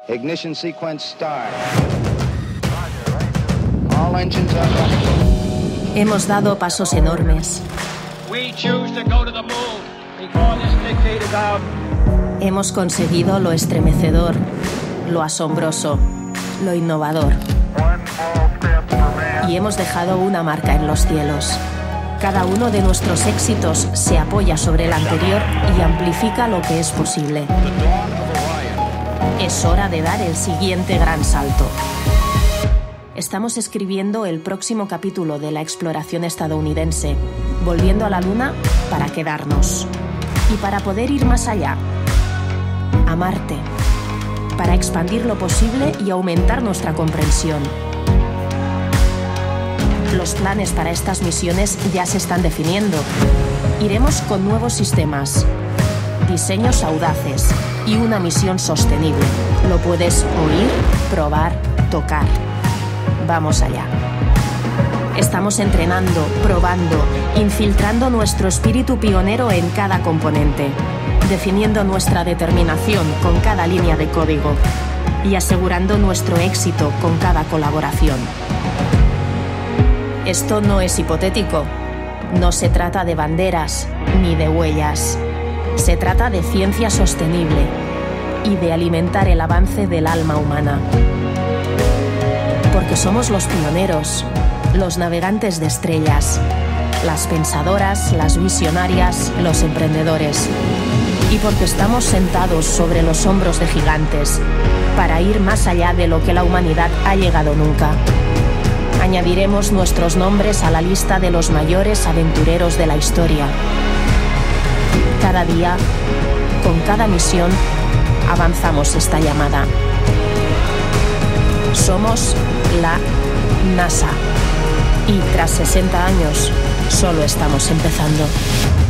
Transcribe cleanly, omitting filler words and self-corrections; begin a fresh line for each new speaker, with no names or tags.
Ignition sequence start. All engines are running.
Hemos dado pasos enormes.
We choose to go to the moon before this decade is out.
Hemos conseguido lo estremecedor, lo asombroso, lo innovador. Y hemos dejado una marca en los cielos. Cada uno de nuestros éxitos se apoya sobre el anterior y amplifica lo que es posible. Es hora de dar el siguiente gran salto. Estamos escribiendo el próximo capítulo de la exploración estadounidense, volviendo a la Luna para quedarnos y para poder ir más allá, a Marte, para expandir lo posible y aumentar nuestra comprensión. Los planes para estas misiones ya se están definiendo. Iremos con nuevos sistemas, diseños audaces y una misión sostenible. Lo puedes oír, probar, tocar. Vamos allá. Estamos entrenando, probando, infiltrando nuestro espíritu pionero en cada componente, definiendo nuestra determinación con cada línea de código y asegurando nuestro éxito con cada colaboración. Esto no es hipotético. No se trata de banderas ni de huellas. Se trata de ciencia sostenible y de alimentar el avance del alma humana. Porque somos los pioneros, los navegantes de estrellas, las pensadoras, las visionarias, los emprendedores. Y porque estamos sentados sobre los hombros de gigantes para ir más allá de lo que la humanidad ha llegado nunca. Añadiremos nuestros nombres a la lista de los mayores aventureros de la historia. Cada día, con cada misión, avanzamos esta llamada. Somos la NASA y tras 60 años solo estamos empezando.